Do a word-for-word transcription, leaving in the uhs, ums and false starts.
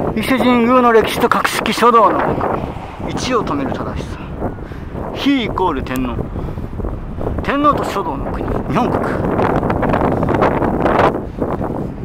伊勢神宮の歴史と格式書道の一を止める正しさ。非イコール天皇。天皇と書道の国、日本国。